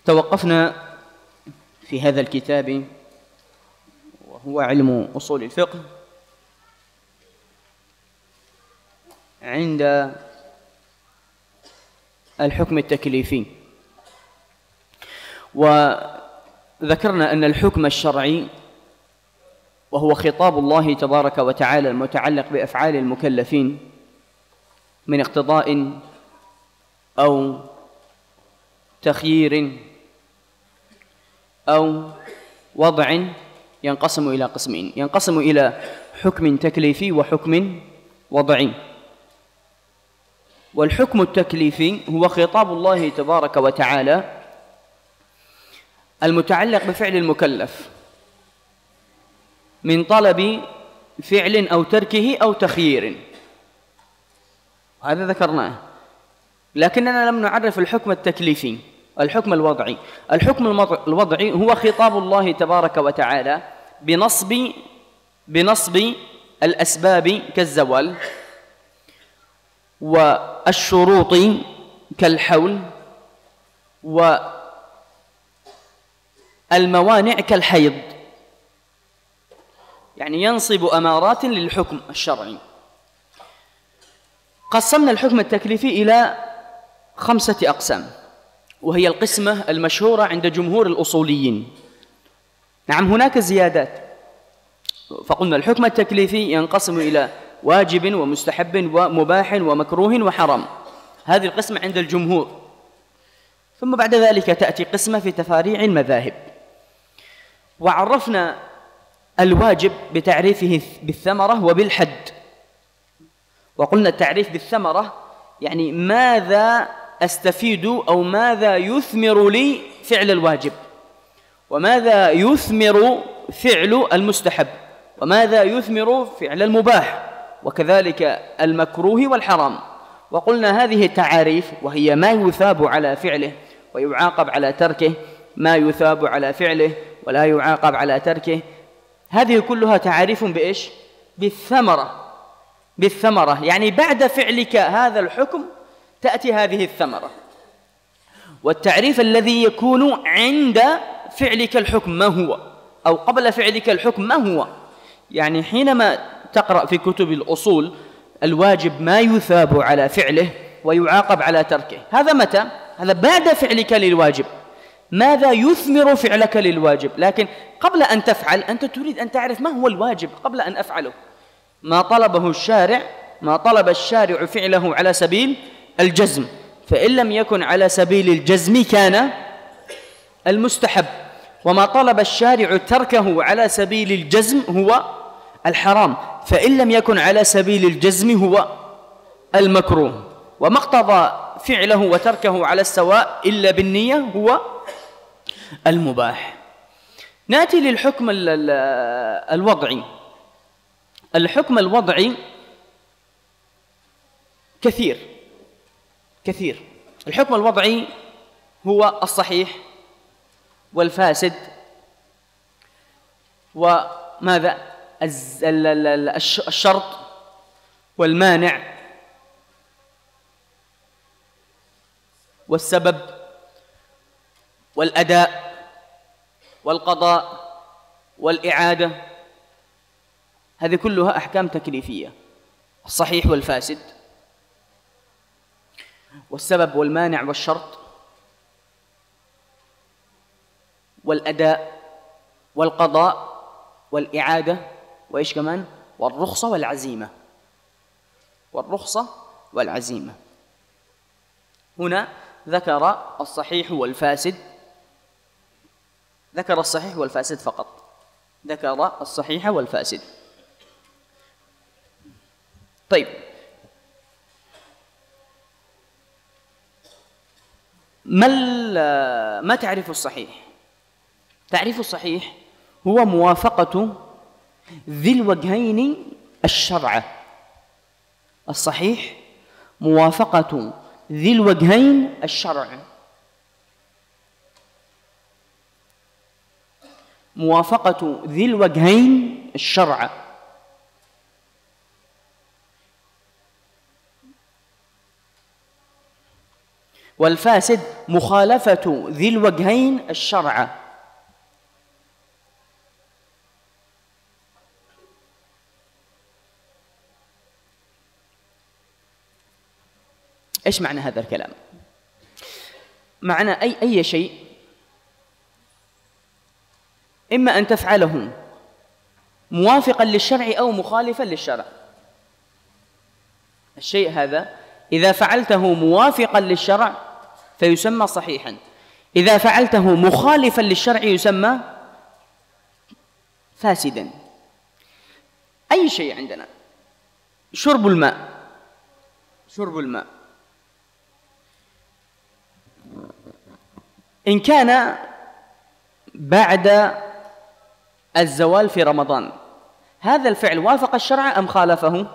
توقفنا في هذا الكتاب وهو علم أصول الفقه عند الحكم التكليفي، وذكرنا أن الحكم الشرعي وهو خطاب الله تبارك وتعالى المتعلق بأفعال المكلفين من اقتضاء أو تخيير أو وضع ينقسم إلى قسمين، ينقسم إلى حكم تكليفي وحكم وضعي. والحكم التكليفي هو خطاب الله تبارك وتعالى المتعلق بفعل المكلف من طلب فعل أو تركه أو تخيير، هذا ذكرناه. لكننا لم نعرف الحكم التكليفي، الحكم الوضعي. الحكم الوضعي هو خطاب الله تبارك وتعالى بنصب الأسباب كالزوال، والشروط كالحول، والموانع كالحيض، يعني ينصب أمارات للحكم الشرعي. قسمنا الحكم التكليفي إلى 5 أقسام، وهي القسمة المشهورة عند جمهور الأصوليين. نعم، هناك زيادات، فقلنا الحكم التكليفي ينقسم إلى واجب ومستحب ومباح ومكروه وحرام، هذه القسمة عند الجمهور. ثم بعد ذلك تأتي قسمة في تفاريع المذاهب. وعرفنا الواجب بتعريفه بالثمرة وبالحد، وقلنا التعريف بالثمرة يعني ماذا أستفيد أو ماذا يثمر لي فعل الواجب، وماذا يثمر فعل المستحب، وماذا يثمر فعل المباح، وكذلك المكروه والحرام. وقلنا هذه التعاريف وهي ما يثاب على فعله ويعاقب على تركه، ما يثاب على فعله ولا يعاقب على تركه، هذه كلها تعاريف بإيش؟ بالثمرة، يعني بعد فعلك هذا الحكم تأتي هذه الثمرة. والتعريف الذي يكون عند فعلك الحكم ما هو، أو قبل فعلك الحكم ما هو. يعني حينما تقرأ في كتب الأصول الواجب ما يثاب على فعله ويعاقب على تركه، هذا متى؟ هذا بعد فعلك للواجب. ماذا يثمر فعلك للواجب؟ لكن قبل أن تفعل أنت تريد أن تعرف ما هو الواجب قبل أن أفعله. ما طلب الشارع فعله على سبيل الجزم، فإن لم يكن على سبيل الجزم كان المستحب، وما طلب الشارع تركه على سبيل الجزم هو الحرام، فإن لم يكن على سبيل الجزم هو المكروه، وما اقتضى فعله وتركه على السواء إلا بالنية هو المباح. نأتي للحكم الوضعي. الحكم الوضعي كثير. الحكم الوضعي هو الصحيح والفاسد، وماذا؟ الشرط والمانع والسبب والأداء والقضاء والإعادة، هذه كلها أحكام تكليفية. الصحيح والفاسد والسبب والمانع والشرط والأداء والقضاء والإعادة، وإيش كمان؟ والرخصة والعزيمة. هنا ذكر الصحيح والفاسد، ذكر الصحيح والفاسد فقط، ذكر الصحيح والفاسد. طيب، ما تعريف الصحيح؟ تعريف الصحيح هو موافقة ذي الوجهين الشرع. الصحيح موافقة ذي الوجهين الشرع، موافقة ذي الوجهين الشرع. والفاسد مخالفة ذي الوجهين الشرع. إيش معنى هذا الكلام؟ معنى أي شيء إما أن تفعله موافقا للشرع أو مخالفا للشرع. الشيء هذا إذا فعلته موافقا للشرع فيسمى صحيحا، إذا فعلته مخالفا للشرع يسمى فاسدا. أي شيء عندنا، شرب الماء إن كان بعد الزوال في رمضان، هذا الفعل وافق الشرع أم خالفه؟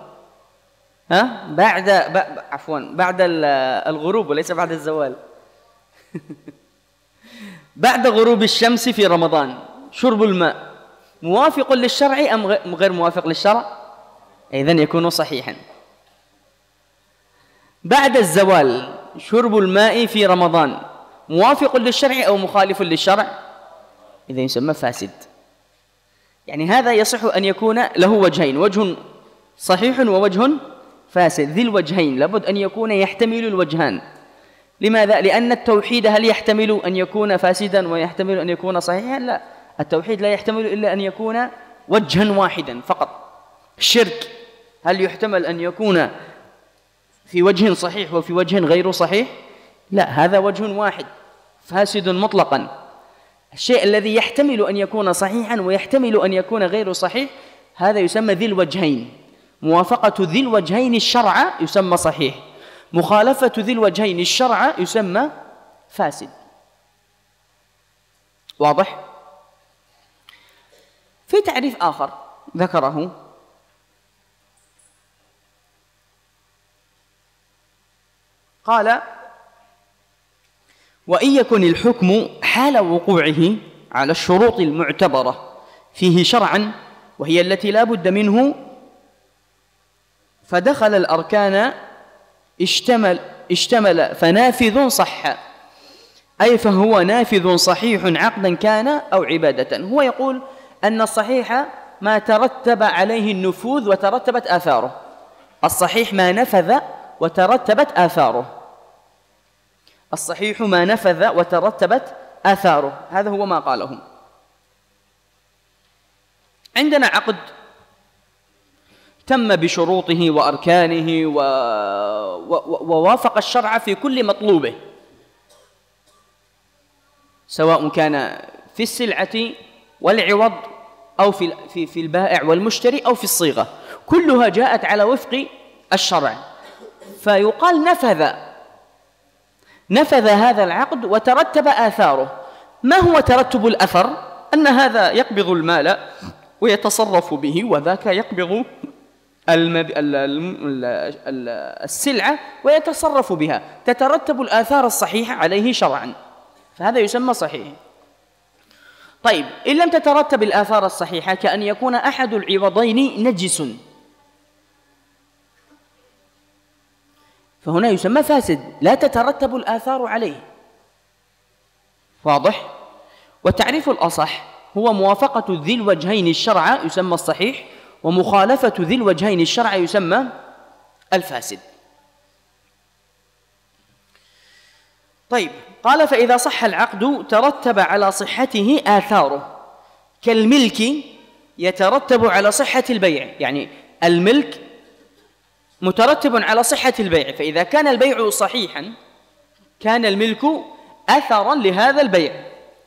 بعد الغروب وليس بعد الزوال. بعد غروب الشمس في رمضان شرب الماء موافق للشرع أم غير موافق للشرع؟ إذن يكون صحيحا. بعد الزوال شرب الماء في رمضان موافق للشرع أو مخالف للشرع؟ إذا يسمى فاسد. يعني هذا يصح أن يكون له وجهين، وجه صحيح ووجه فاسد. ذي الوجهين لابد أن يكون يحتمل الوجهان. لماذا؟ لأن التوحيد هل يحتمل أن يكون فاسدا ويحتمل أن يكون صحيحا؟ لا، التوحيد لا يحتمل إلا أن يكون وجها واحدا فقط. الشرك هل يحتمل أن يكون في وجه صحيح وفي وجه غير صحيح؟ لا، هذا وجه واحد فاسد مطلقا. الشيء الذي يحتمل أن يكون صحيحا ويحتمل أن يكون غير صحيح هذا يسمى ذي الوجهين. موافقة ذي الوجهين الشرع يسمى صحيح، مخالفة ذي الوجهين الشرع يسمى فاسد. واضح؟ في تعريف آخر ذكره قال: وإن يكن الحكم حال وقوعه على الشروط المعتبرة فيه شرعا وهي التي لا بد منه فدخل الأركان اشتمل فنافذ صح، أي فهو نافذ صحيح عقدا كان أو عبادة. هو يقول أن الصحيح ما ترتب عليه النفوذ وترتبت آثاره. الصحيح ما نفذ وترتبت آثاره. الصحيح ما نفذ وترتبت آثاره، هذا هو ما قاله. عندنا عقد تم بشروطه وأركانه ووافق الشرع في كل مطلوبه، سواء كان في السلعة والعوض أو في البائع والمشتري أو في الصيغة، كلها جاءت على وفق الشرع. فيقال نفذ هذا العقد وترتب آثاره. ما هو ترتب الأثر؟ أن هذا يقبض المال ويتصرف به، وذاك يقبض السلعة ويتصرف بها، تترتب الآثار الصحيحة عليه شرعا، فهذا يسمى صحيح. طيب، إن لم تترتب الآثار الصحيحة كأن يكون أحد العوضين نجس، فهنا يسمى فاسد، لا تترتب الآثار عليه. واضح؟ والتعريف الأصح هو موافقة ذي الوجهين الشرع يسمى الصحيح، ومخالفة ذي الوجهين الشرع يسمى الفاسد. طيب، قال: فإذا صح العقد ترتب على صحته آثاره، كالملك يترتب على صحة البيع. يعني الملك مترتب على صحة البيع، فإذا كان البيع صحيحا كان الملك أثرا لهذا البيع.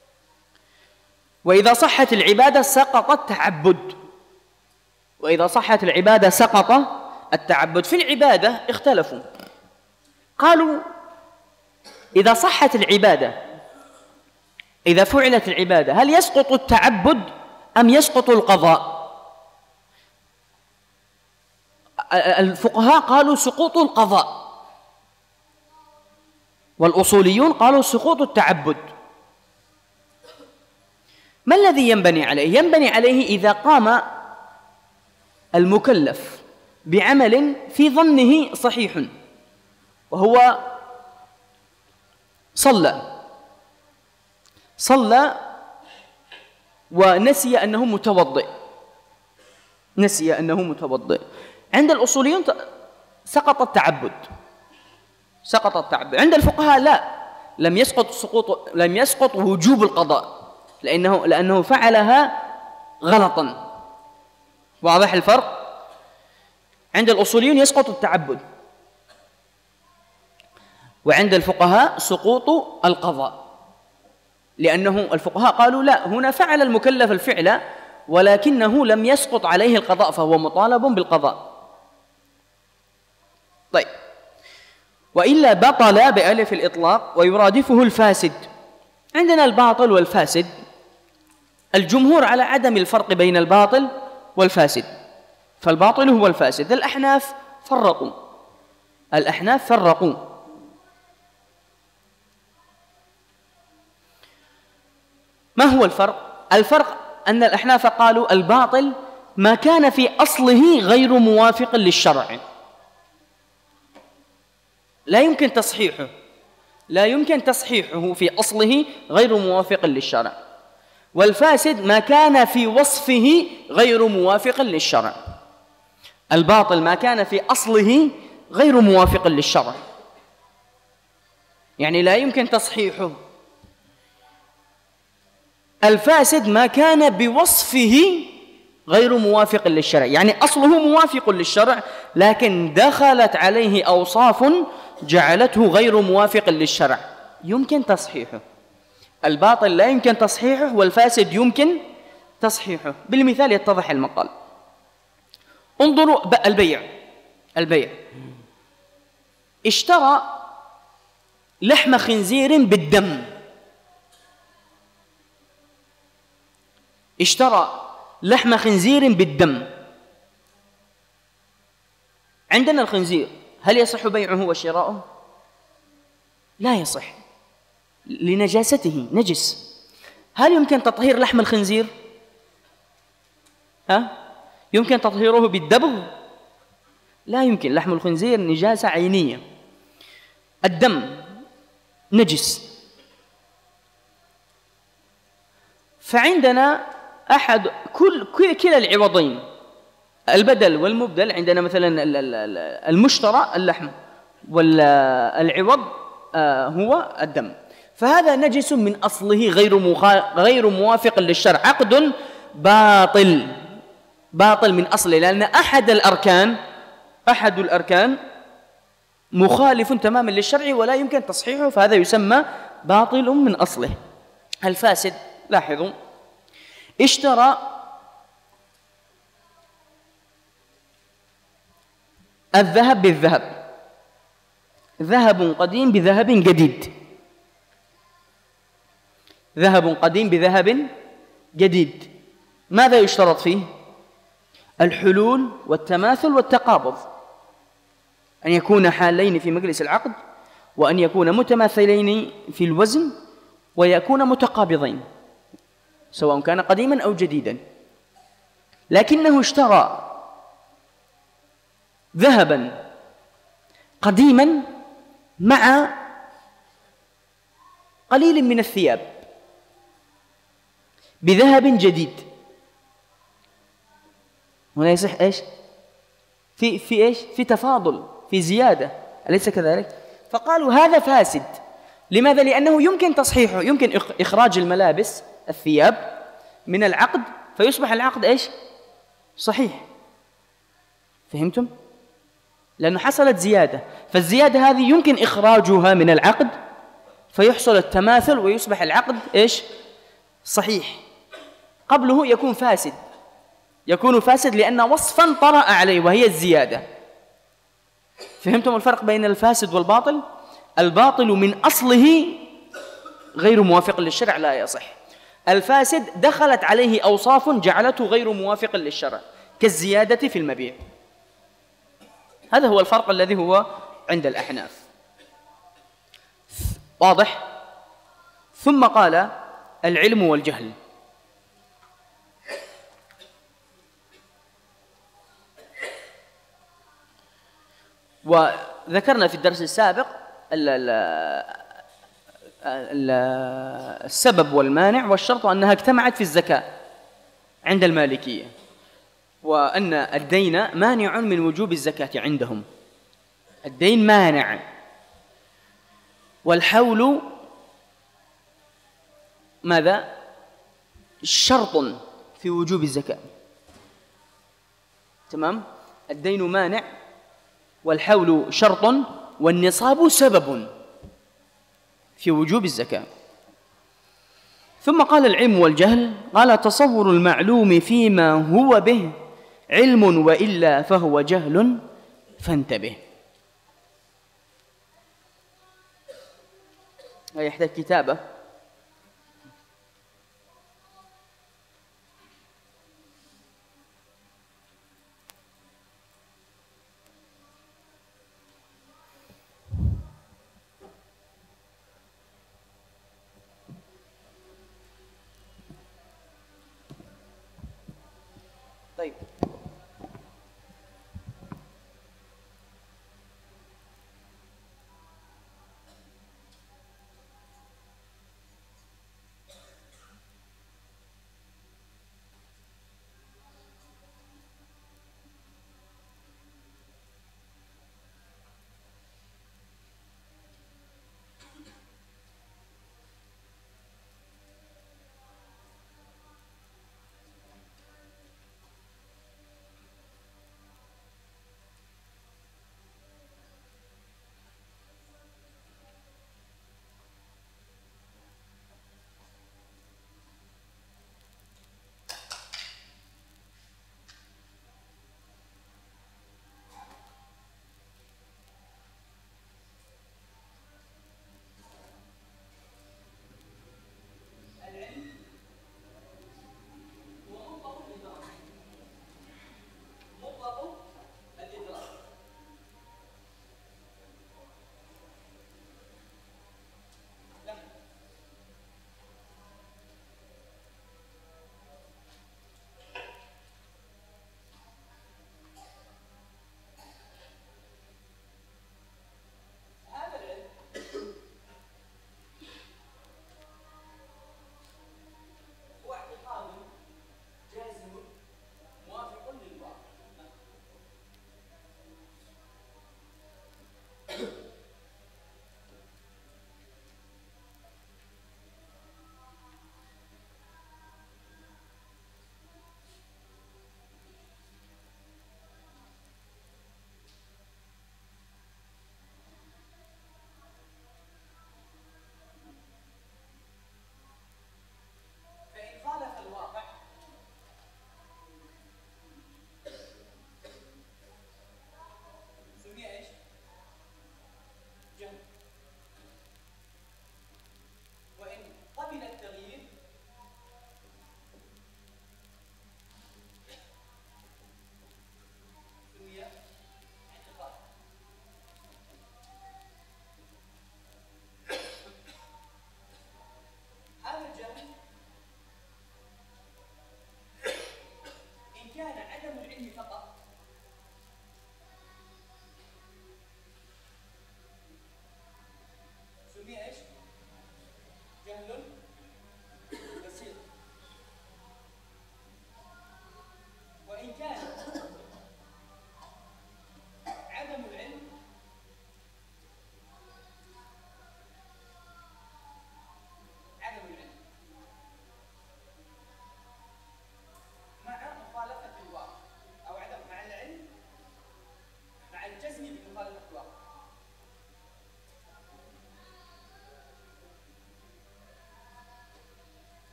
وإذا صحت العبادة سقط التعبد. وإذا صحت العبادة سقط التعبد. في العبادة اختلفوا، قالوا إذا صحت العبادة، إذا فعلت العبادة، هل يسقط التعبد أم يسقط القضاء؟ الفقهاء قالوا سقوط القضاء، والأصوليون قالوا سقوط التعبد. ما الذي ينبني عليه؟ ينبني عليه إذا قام المكلف بعمل في ظنه صحيح، وهو صلى ونسي أنه متوضئ، عند الأصوليون سقط التعبد. عند الفقهاء لا، لم يسقط وجوب القضاء، لأنه فعلها غلطا. واضح الفرق؟ عند الأصوليون يسقط التعبد، وعند الفقهاء سقوط القضاء، لأنه الفقهاء قالوا لا، هنا فعل المكلف الفعل ولكنه لم يسقط عليه القضاء، فهو مطالب بالقضاء. طيب، وإلا بطل بألف الإطلاق ويرادفه الفاسد. عندنا الباطل والفاسد، الجمهور على عدم الفرق بين الباطل والفاسد، فالباطل هو الفاسد. الأحناف فرقوا. ما هو الفرق؟ الفرق أن الأحناف قالوا الباطل ما كان في أصله غير موافق للشرع، لا يمكن تصحيحه في أصله غير موافق للشرع. والفاسد ما كان في وصفه غير موافق للشرع. الباطل ما كان في أصله غير موافق للشرع، يعني لا يمكن تصحيحه. الفاسد ما كان بوصفه غير موافق للشرع، يعني أصله موافق للشرع لكن دخلت عليه أوصاف جعلته غير موافق للشرع، يمكن تصحيحه. الباطل لا يمكن تصحيحه، والفاسد يمكن تصحيحه. بالمثال يتضح المقال. انظروا البيع. اشترى لحم خنزير بالدم، عندنا الخنزير، هل يصح بيعه وشراؤه؟ لا يصح، لنجاسته، نجس. هل يمكن تطهير لحم الخنزير؟ يمكن تطهيره بالدبغ؟ لا يمكن، لحم الخنزير نجاسة عينية. الدم نجس. فعندنا كلا العوضين، البدل والمبدل. عندنا مثلا المشترى اللحم، والعوض هو الدم. فهذا نجس من أصله غير موافق للشرع، عقد باطل من أصله، لأن أحد الأركان مخالف تماما للشرع ولا يمكن تصحيحه، فهذا يسمى باطل من أصله. الفاسد، لاحظوا، اشترى الذهب بالذهب، ذهب قديم بذهب جديد، ماذا يشترط فيه؟ الحلول والتماثل والتقابض، أن يكون حالين في مجلس العقد، وأن يكون متماثلين في الوزن، ويكون متقابضين سواء كان قديما أو جديدا. لكنه اشترى ذهبا قديما مع قليل من الثياب بذهب جديد، هنا يصح ايش؟ في ايش؟ في تفاضل، في زيادة، أليس كذلك؟ فقالوا هذا فاسد. لماذا؟ لأنه يمكن تصحيحه، يمكن إخراج الملابس، الثياب، من العقد فيصبح العقد ايش؟ صحيح. فهمتم؟ لأنه حصلت زيادة، فالزيادة هذه يمكن إخراجها من العقد فيحصل التماثل ويصبح العقد ايش؟ صحيح. قبله يكون فاسد لأن وصفا طرأ عليه وهي الزيادة. فهمتم الفرق بين الفاسد والباطل؟ الباطل من أصله غير موافق للشرع، لا يصح. الفاسد دخلت عليه أوصاف جعلته غير موافق للشرع كالزيادة في المبيع. هذا هو الفرق الذي هو عند الأحناف. واضح؟ ثم قال العلم والجهل. وذكرنا في الدرس السابق السبب والمانع والشرط أنها اجتمعت في الزكاة عند المالكية، وأن الدين مانع من وجوب الزكاة عندهم، الدين مانع، والحول ماذا؟ شرط في وجوب الزكاة. تمام؟ الدين مانع والحول شرط والنصاب سبب في وجوب الزكاة. ثم قال العلم والجهل، قال تصور المعلوم فيما هو به علم وإلا فهو جهل فانتبه. يحتاج كتابة. طيب،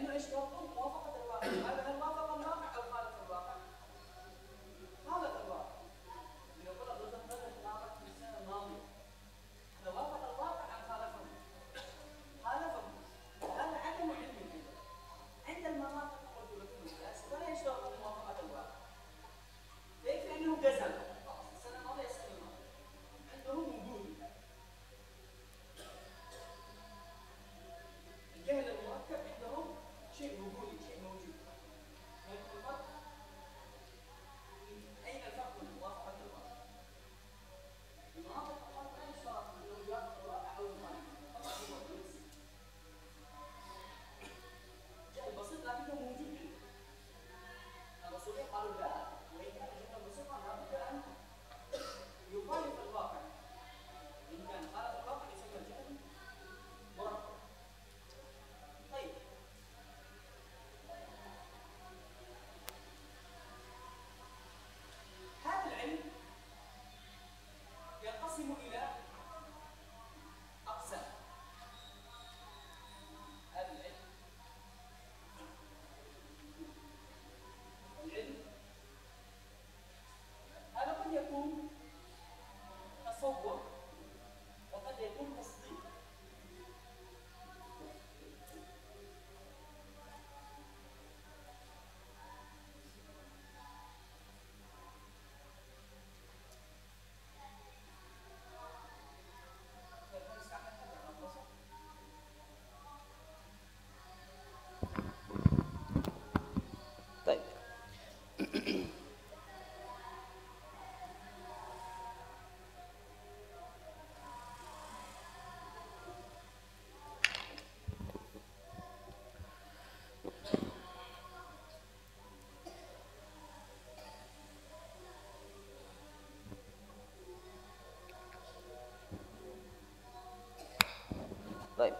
لأنه إيش يطلب موافقة الواقع. هذا هل وافق الواقع أو خالف الواقع؟ خالف الواقع. إذا قلنا ضد الإطلاق في السنة الماضية، هذا وافق الواقع أم خالفه؟ خالفه. هذا عدم علم عند المناطق قلت لكم الأساس ولا يشترط موافقة الواقع. كيف أنه جزم السنة الماضية السنة الماضية عندهم وجود. الجهل المركب عندهم شيء وجودي، شيء موجود. الفرق أين الفرق بين موافقة الواقع؟ المناطق الفرق لا يشترط أنه يوافق الواقع أو يخالفه. فقط هو الجنس. جهل بسيط لكنه موجود عنده. الأصوليين قالوا لا، وإن كان جهلا بسيطا لابد أن يخالف الواقع. إن كان خالف الواقع يسمى الجهل مركب. طيب، هذا العلم ينقسم إلى أقسام. هذا العلم هذا قد يكون تصور وقد يكون تصديق. طيب، طيب،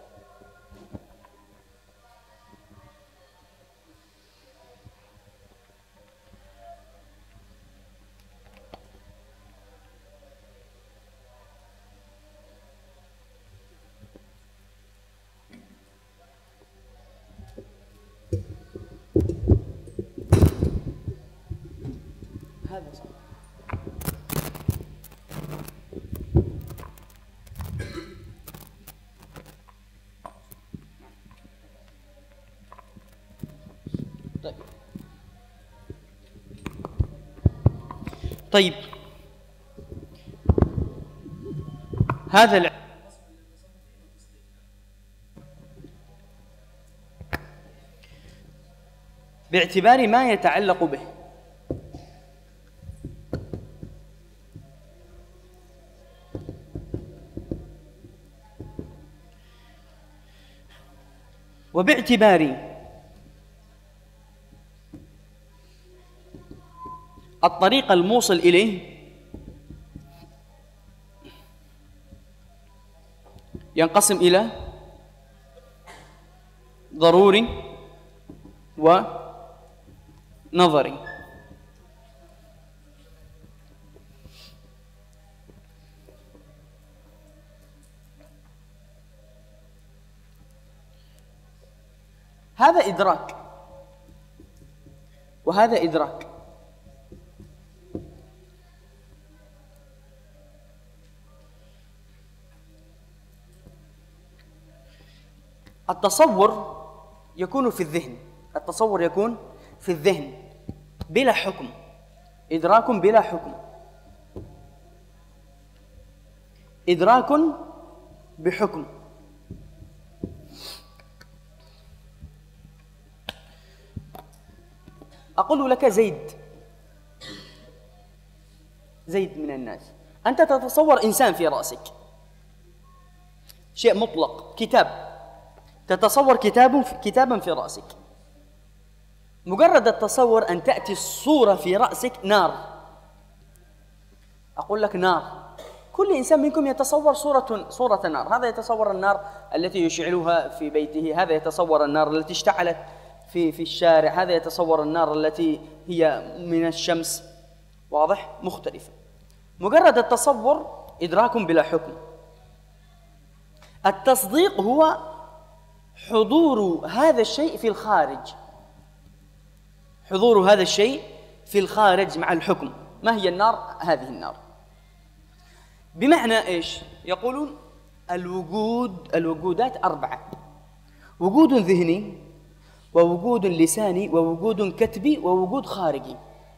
هذا صح. طيب، طيب، هذا العلم باعتبار ما يتعلق به. وباعتبار الطريق الموصل إليه ينقسم إلى ضروري ونظري. هذا إدراك وهذا إدراك. التصور يكون في الذهن، التصور يكون في الذهن بلا حكم، إدراك بلا حكم، إدراك بحكم. أقول لك زيد من الناس، أنت تتصور إنسان في رأسك، شيء مطلق، كتاب، تتصور كتابا في رأسك. مجرد التصور أن تأتي الصورة في رأسك نار. أقول لك نار، كل إنسان منكم يتصور صورة نار. هذا يتصور النار التي يشعلها في بيته، هذا يتصور النار التي اشتعلت في الشارع، هذا يتصور النار التي هي من الشمس. واضح؟ مختلفة. مجرد التصور إدراك بلا حكم. التصديق هو حضور هذا الشيء في الخارج، حضور هذا الشيء في الخارج مع الحكم. ما هي النار؟ هذه النار. بمعنى إيش؟ يقولون الوجودات 4: وجود ذهني، ووجود لساني، ووجود كتبي، ووجود خارجي.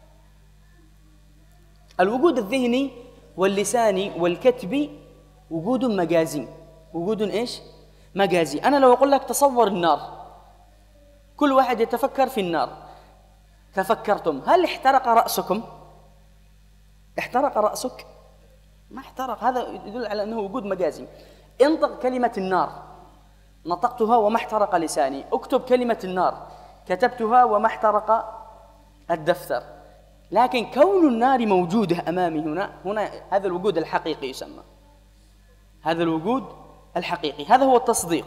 الوجود الذهني واللساني والكتبي وجود مجازي. وجود إيش؟ مجازي. أنا لو أقول لك تصور النار، كل واحد يتفكر في النار، تفكرتم، هل احترق رأسكم؟ احترق رأسك؟ ما احترق. هذا يدل على أنه وجود مجازي. انطق كلمة النار، نطقتها وما احترق لساني. اكتب كلمة النار، كتبتها وما احترق الدفتر. لكن كون النار موجودة أمامي هنا هذا الوجود الحقيقي يسمى، هذا الوجود الحقيقي، هذا هو التصديق.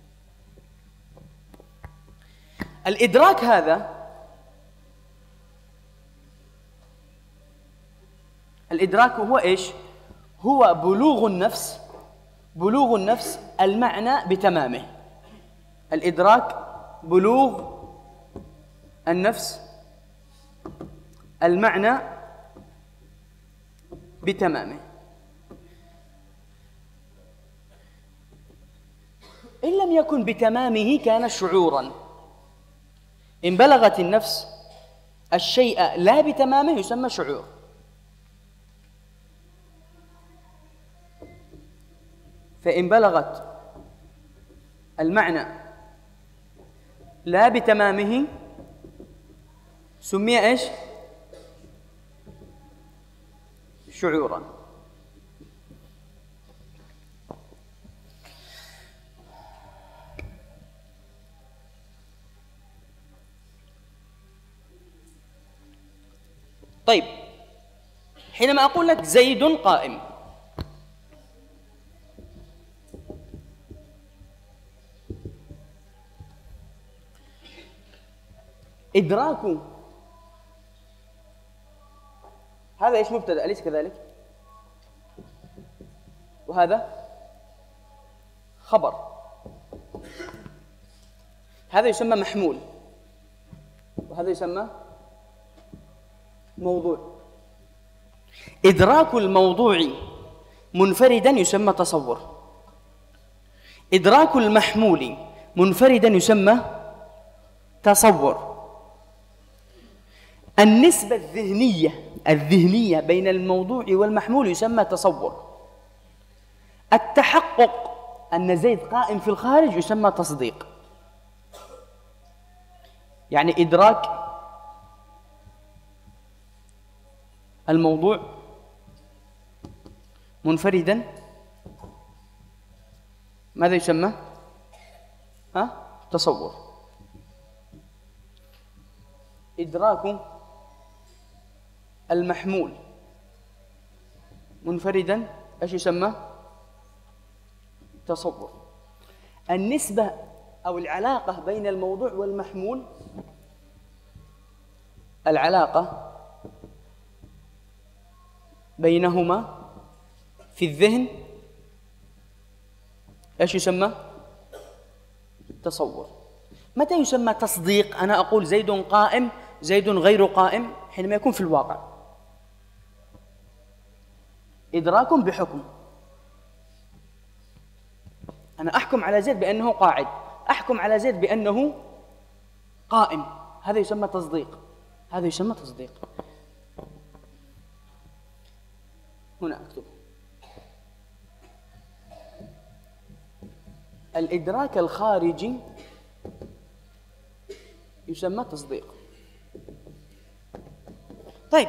الإدراك هذا، الإدراك هو إيش؟ هو بلوغ النفس المعنى بتمامه. الإدراك بلوغ النفس المعنى بتمامه. إن لم يكن بتمامه كان شعوراً. إن بلغت النفس الشيء لا بتمامه يسمى شعور. فإن بلغت المعنى لا بتمامه سمي إيش؟ شعورا. طيب، حينما أقول لك زيد قائم، إدراك هذا إيش؟ مبتدأ، أليس كذلك؟ وهذا خبر، هذا يسمى محمول، وهذا يسمى موضوع. إدراك الموضوع منفردا يسمى تصور، إدراك المحمول منفردا يسمى تصور. النسبة الذهنية بين الموضوع والمحمول يسمى تصور. التحقق أن زيد قائم في الخارج يسمى تصديق. يعني إدراك الموضوع منفردا ماذا يسمى؟ تصور. إدراك المحمول منفردا ايش يسمى؟ تصور. النسبة أو العلاقة بين الموضوع والمحمول، العلاقة بينهما في الذهن ايش يسمى؟ تصور. متى يسمى تصديق؟ أنا أقول زيد قائم، زيد غير قائم، حينما يكون في الواقع. إدراك بحكم، أنا أحكم على زيد بأنه قاعد، أحكم على زيد بأنه قائم، هذا يسمى تصديق، هذا يسمى تصديق. هنا أكتب الإدراك الخارجي يسمى تصديق. طيب،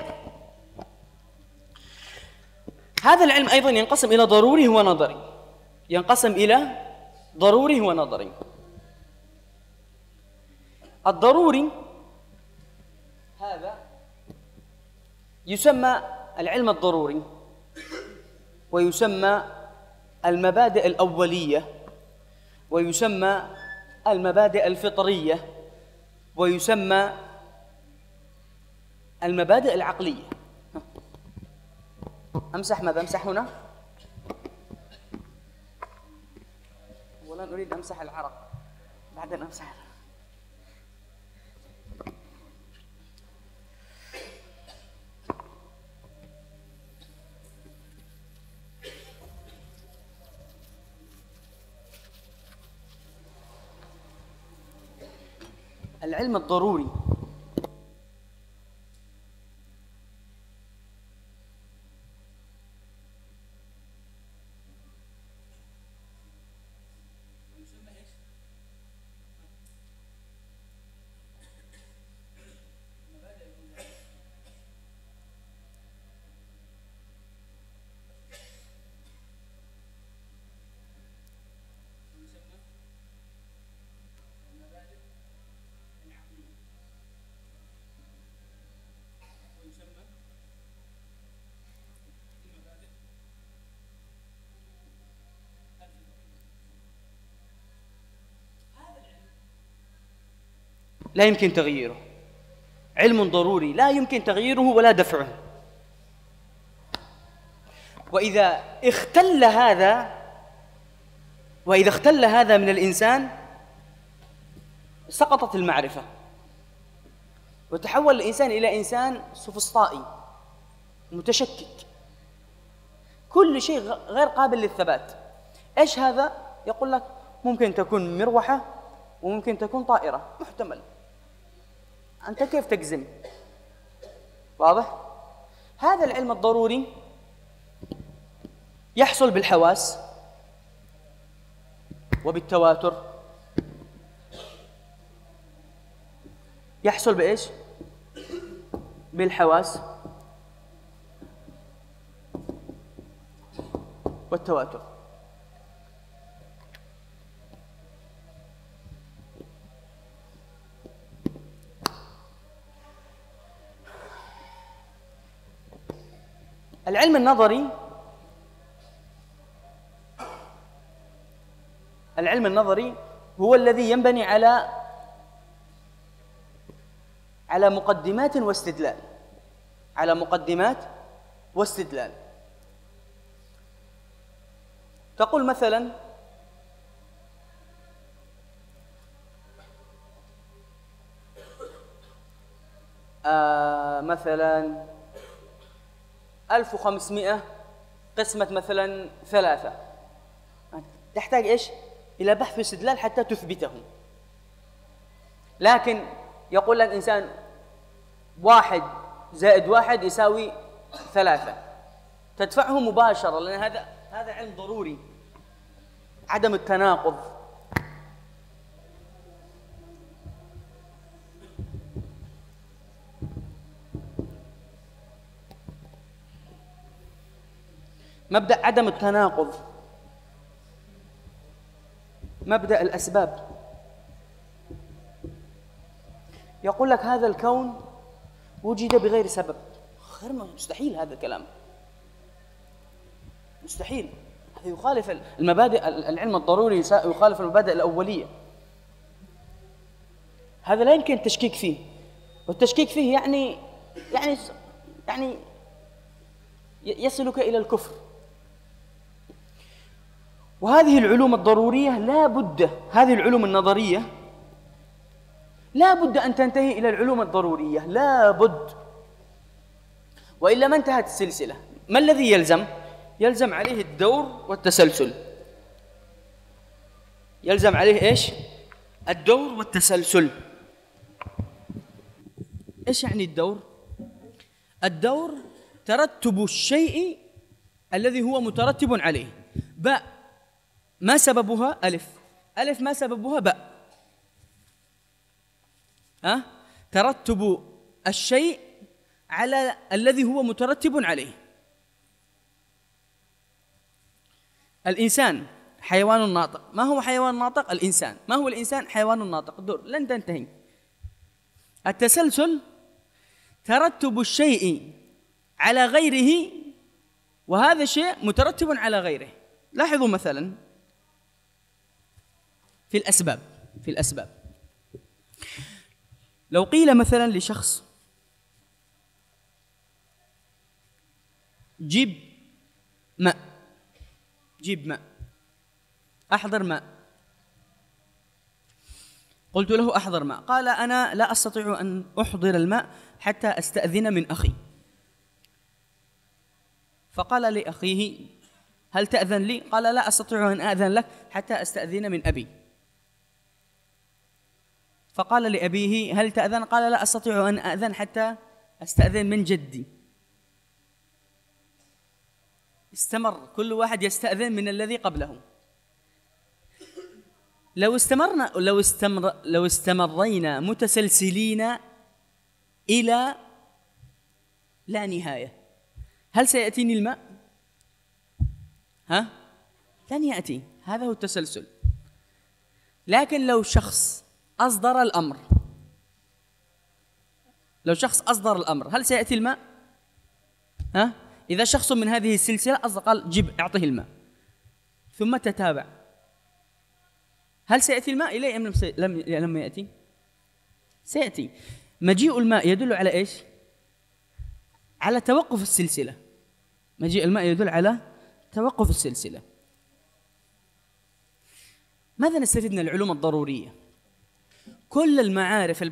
هذا العلم أيضا ينقسم إلى ضروري ونظري، ينقسم إلى ضروري ونظري. الضروري هذا يسمى العلم الضروري، ويسمى المبادئ الأولية، ويسمى المبادئ الفطرية، ويسمى المبادئ العقلية. أمسح ماذا؟ أمسح هنا. أولا أريد أمسح العرق. بعدين أمسح. العلم الضروري لا يمكن تغييره، علم ضروري لا يمكن تغييره ولا دفعه. وإذا اختل هذا من الإنسان سقطت المعرفة، وتحول الإنسان إلى إنسان سوفسطائي متشكك، كل شيء غير قابل للثبات. إيش هذا؟ يقول لك ممكن تكون مروحة وممكن تكون طائرة، محتمل. أنت كيف تجزم؟ واضح؟ هذا العلم الضروري يحصل بالحواس وبالتواتر. يحصل بإيش؟ بالحواس والتواتر. العلم النظري هو الذي ينبني على مقدمات واستدلال. تقول مثلا مثلا 1500 قسمة مثلا 3، تحتاج إيش؟ إلى بحث واستدلال حتى تثبته. لكن يقول لك إنسان 1 زائد 1 يساوي 3، تدفعه مباشرة، لأن هذا علم ضروري، عدم التناقض. مبدأ عدم التناقض، مبدأ الأسباب. يقول لك هذا الكون وجد بغير سبب، غير مستحيل، هذا الكلام مستحيل، هذا يخالف المبادئ. العلم الضروري يخالف المبادئ الأولية، هذا لا يمكن التشكيك فيه، والتشكيك فيه يعني يصلك إلى الكفر. وهذه العلوم الضرورية هذه العلوم النظرية لا بد أن تنتهي إلى العلوم الضرورية، لا بد، وإلا ما انتهت السلسلة. ما الذي يلزم عليه الدور والتسلسل. يلزم عليه إيش؟ الدور والتسلسل. إيش يعني الدور؟ الدور ترتب الشيء الذي هو مترتب عليه. باء ما سببها ألف، ألف ما سببها باء. ترتب الشيء على الذي هو مترتب عليه. الإنسان حيوان ناطق. ما هو حيوان ناطق؟ الإنسان. ما هو الإنسان؟ حيوان ناطق. الدور لن تنتهي. التسلسل ترتب الشيء على غيره، وهذا الشيء مترتب على غيره. لاحظوا مثلا في الأسباب لو قيل مثلا لشخص جيب ماء، أحضر ماء، قلت له أحضر ماء، قال أنا لا أستطيع أن أحضر الماء حتى أستأذن من أخي. فقال لأخيه هل تأذن لي؟ قال لا أستطيع أن أذن لك حتى أستأذن من أبي. فقال لأبيه هل تأذن؟ قال لا أستطيع أن أذن حتى أستأذن من جدي. استمر كل واحد يستأذن من الذي قبله. لو استمرينا متسلسلين إلى لا نهاية، هل سيأتيني الماء؟ لن يأتي. هذا هو التسلسل. لكن لو شخص أصدر الأمر، هل سيأتي الماء؟ إذا شخص من هذه السلسلة قال جب أعطه الماء، ثم تتابع، هل سيأتي الماء إليه أم لم يأتي؟ سيأتي. مجيء الماء يدل على إيش؟ على توقف السلسلة. مجيء الماء يدل على توقف السلسلة. ماذا نستفيد من العلوم الضرورية؟ كل المعارف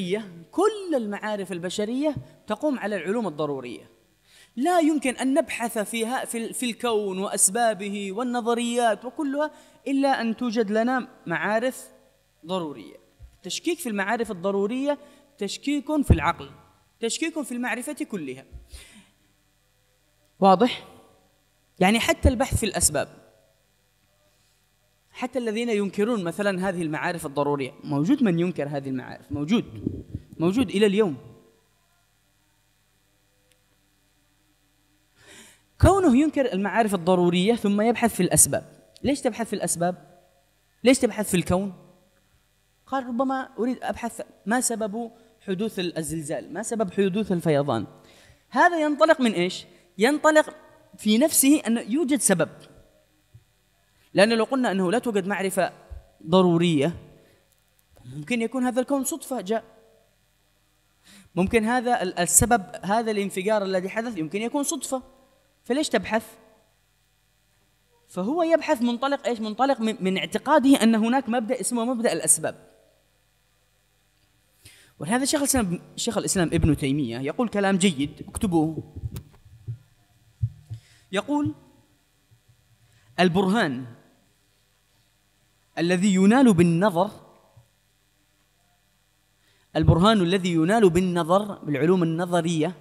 البشرية تقوم على العلوم الضرورية. لا يمكن أن نبحث فيها في الكون وأسبابه والنظريات وكلها إلا أن توجد لنا معارف ضرورية. تشكيك في المعارف الضرورية تشكيك في العقل، تشكيك في المعرفة كلها. واضح؟ يعني حتى البحث في الأسباب، حتى الذين ينكرون مثلا هذه المعارف الضرورية، موجود من ينكر هذه المعارف، موجود إلى اليوم. كونه ينكر المعارف الضرورية ثم يبحث في الأسباب. ليش تبحث في الأسباب؟ ليش تبحث في الكون؟ قال ربما أريد أبحث ما سبب حدوث الزلزال، ما سبب حدوث الفيضان. هذا ينطلق من إيش؟ ينطلق في نفسه أن يوجد سبب. لأن لو قلنا أنه لا توجد معرفة ضرورية، ممكن يكون هذا الكون صدفة جاء، ممكن هذا السبب، هذا الانفجار الذي حدث يمكن يكون صدفة، فليش تبحث؟ فهو يبحث منطلق إيش؟ منطلق من اعتقاده أن هناك مبدأ اسمه مبدأ الأسباب. ولهذا شيخ الإسلام ابن تيمية يقول كلام جيد، اكتبوه. يقول البرهان الذي ينال بالنظر بالعلوم النظرية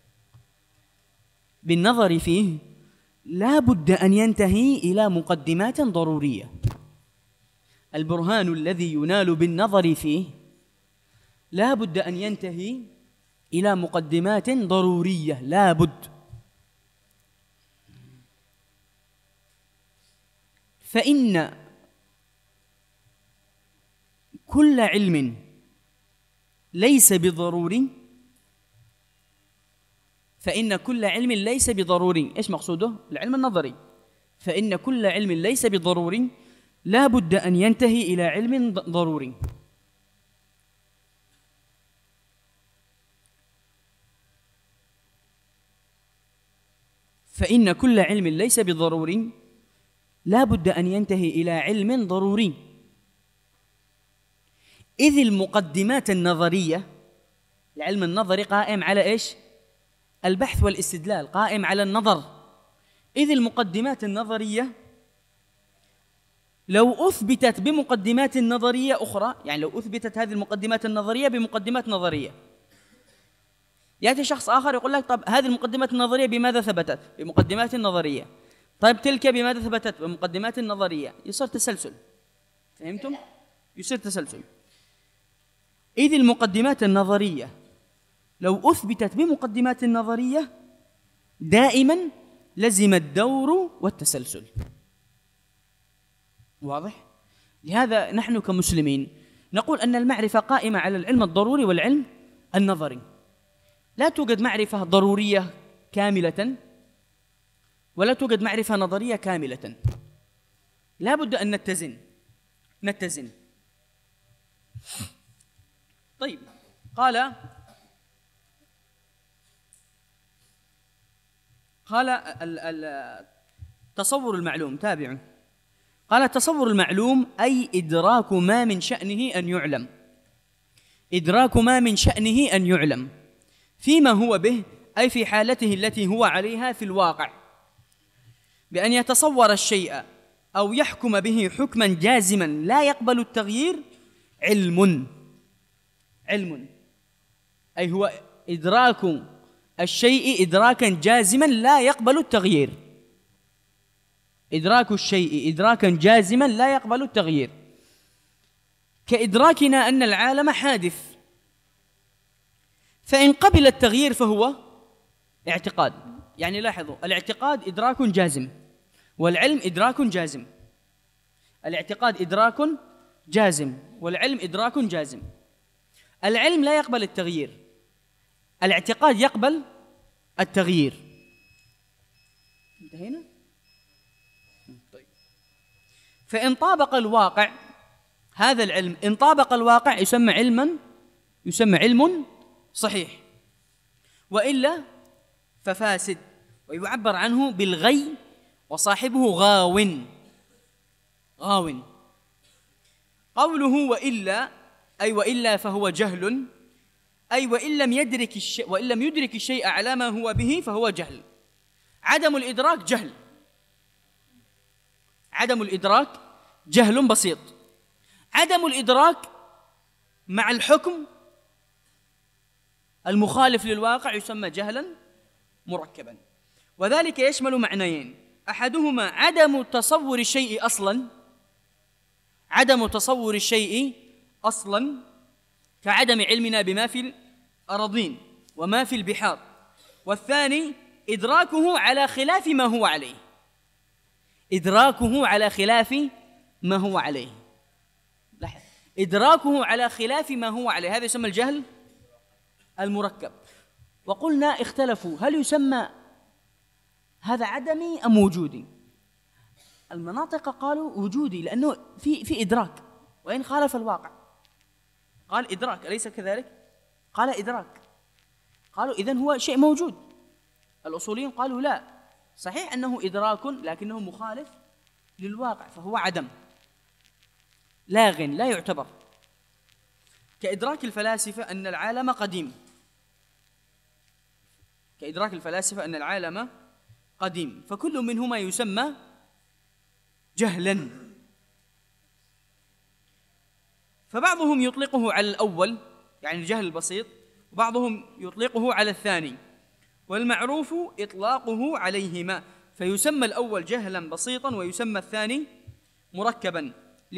بالنظر فيه لا بد أن ينتهي إلى مقدمات ضرورية. البرهان الذي ينال بالنظر فيه لا بد أن ينتهي إلى مقدمات ضرورية، لا بد. فإن كل علم ليس بضروري إيش مقصوده؟ العلم النظري. فإن كل علم ليس بضروري لا بد أن ينتهي إلى علم ضروري. فإن كل علم ليس بضروري لا بد أن ينتهي إلى علم ضروري، إذ المقدمات النظرية، العلم النظري قائم على إيش؟ البحث والاستدلال، قائم على النظر. إذ المقدمات النظرية لو أثبتت بمقدمات نظرية أخرى، يعني لو أثبتت هذه المقدمات النظرية بمقدمات نظرية، يأتي شخص آخر يقول لك طب هذه المقدمات النظرية بماذا ثبتت؟ بمقدمات نظرية. طيب تلك بماذا ثبتت؟ بمقدمات نظرية. يصير تسلسل. فهمتم؟ يصير تسلسل. إذ المقدمات النظرية لو أثبتت بمقدمات النظرية دائما لزم الدور والتسلسل. واضح؟ لهذا نحن كمسلمين نقول أن المعرفة قائمة على العلم الضروري والعلم النظري. لا توجد معرفة ضرورية كاملة ولا توجد معرفة نظرية كاملة، لا بد أن نتزن. طيب، قال تصور المعلوم، تابعوا. قال التصور المعلوم أي إدراك ما من شأنه أن يعلم، إدراك ما من شأنه أن يعلم فيما هو به، أي في حالته التي هو عليها في الواقع، بأن يتصور الشيء أو يحكم به حكما جازما لا يقبل التغيير. علم أي هو إدراك الشيء إدراكا جازما لا يقبل التغيير، إدراك الشيء إدراكا جازما لا يقبل التغيير، كإدراكنا أن العالم حادث، فإن قبل التغيير فهو اعتقاد. يعني لاحظوا، الاعتقاد إدراك جازم، والعلم إدراك جازم. الاعتقاد إدراك جازم، والعلم إدراك جازم. العلم لا يقبل التغيير، الاعتقاد يقبل التغيير. انتهينا؟ طيب. فإن طابق الواقع هذا العلم، إن طابق الواقع يسمى علم صحيح، وإلا ففاسد، ويعبر عنه بالغي، وصاحبه غاو. قوله وإلا أي وإلا فهو جهل، أي وإن لم يدرك الشيء على ما هو به فهو جهل. عدم الإدراك جهل، عدم الإدراك جهل بسيط. عدم الإدراك مع الحكم المخالف للواقع يسمى جهلا مركبا، وذلك يشمل معنيين: أحدهما عدم تصور الشيء أصلا، عدم تصور الشيء أصلا كعدم علمنا بما في الأراضين وما في البحار، والثاني إدراكه على خلاف ما هو عليه، إدراكه على خلاف ما هو عليه. لاحظ، إدراكه على خلاف ما هو عليه، هذا يسمى الجهل المركب. وقلنا اختلفوا هل يسمى هذا عدمي أم وجودي؟ المناطق قالوا وجودي لأنه في إدراك وإن خالف الواقع. قال إدراك أليس كذلك؟ قال إدراك، قالوا إذن هو شيء موجود. الأصوليين قالوا لا، صحيح أنه إدراك لكنه مخالف للواقع فهو عدم لاغ لا يعتبر، كإدراك الفلاسفة أن العالم قديم، كإدراك الفلاسفة أن العالم قديم، فكل منهما يسمى جهلا. فبعضهم يطلقه على الأول يعني الجهل البسيط، وبعضهم يطلقه على الثاني، والمعروف إطلاقه عليهما، فيسمى الأول جهلا بسيطا ويسمى الثاني مركبا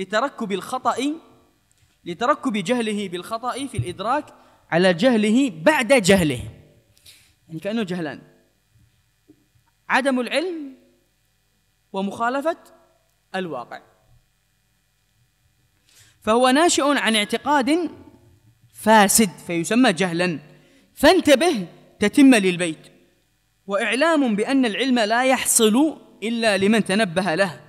لتركب جهله بالخطأ في الإدراك على جهله بعد جهله، يعني كأنه جهلان: عدم العلم ومخالفة الواقع. فهو ناشئ عن اعتقاد فاسد فيسمى جهلا، فانتبه تتم للبيت، وإعلام بأن العلم لا يحصل إلا لمن تنبه له،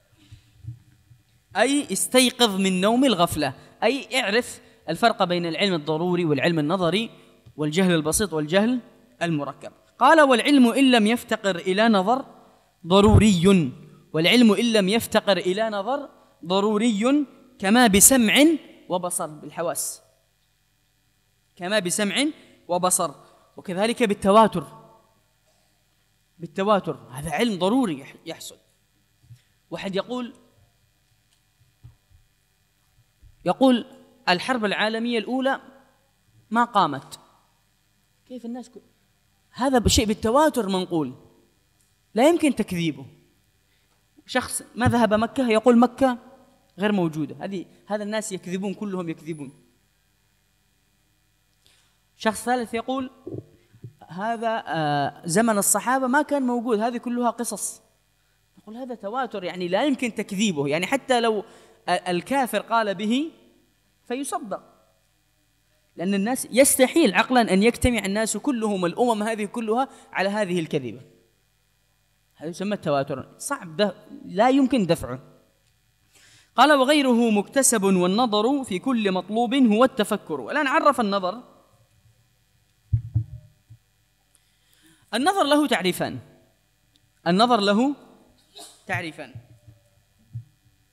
أي استيقظ من نوم الغفلة، أي اعرف الفرق بين العلم الضروري والعلم النظري والجهل البسيط والجهل المركب. قال: والعلم إن لم يفتقر إلى نظر ضروري، والعلم إن لم يفتقر إلى نظر ضروري كما بسمع وبصر، بالحواس، كما بسمع وبصر، وكذلك بالتواتر، هذا علم ضروري يحصل. واحد يقول الحرب العالمية الأولى ما قامت، كيف الناس هذا شيء بالتواتر منقول لا يمكن تكذيبه. شخص ما ذهب مكة يقول مكة غير موجودة، هذا الناس يكذبون، كلهم يكذبون. شخص ثالث يقول هذا زمن الصحابة ما كان موجود، هذه كلها قصص. نقول هذا تواتر يعني لا يمكن تكذيبه، يعني حتى لو الكافر قال به فيصدق، لأن الناس يستحيل عقلا أن يجتمع الناس كلهم الأمم هذه كلها على هذه الكذبة. هذا يسمى التواتر، صعب لا يمكن دفعه. قال: وغيره مكتسب، والنظر في كل مطلوب هو التفكر. والآن عرف النظر. النظر له تعريفان.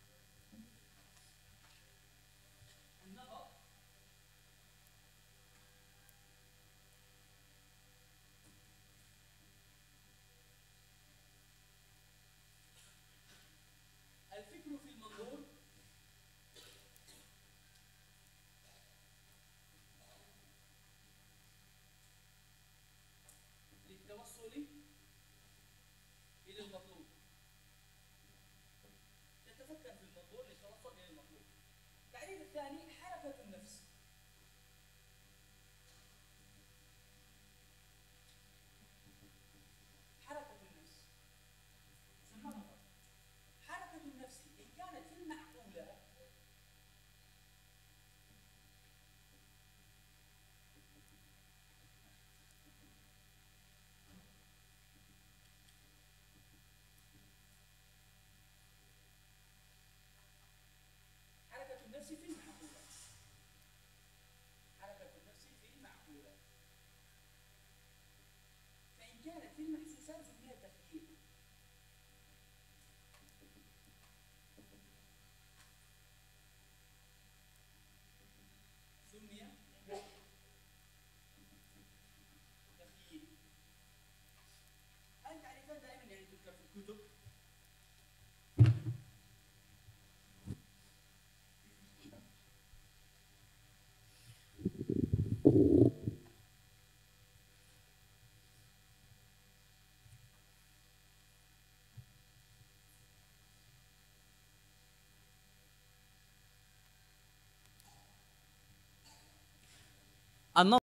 الثاني حركة النفس. حركة النفس ثم نظر. حركة النفس إن كانت في المعقولة حركة النفس في المعقولة. حركة النفس في المعقولة. فإن كانت في المحسوسات سميت تخييل. سمي تخييل. هذه التعريفات دائما يعني تذكر في الكتب. النظر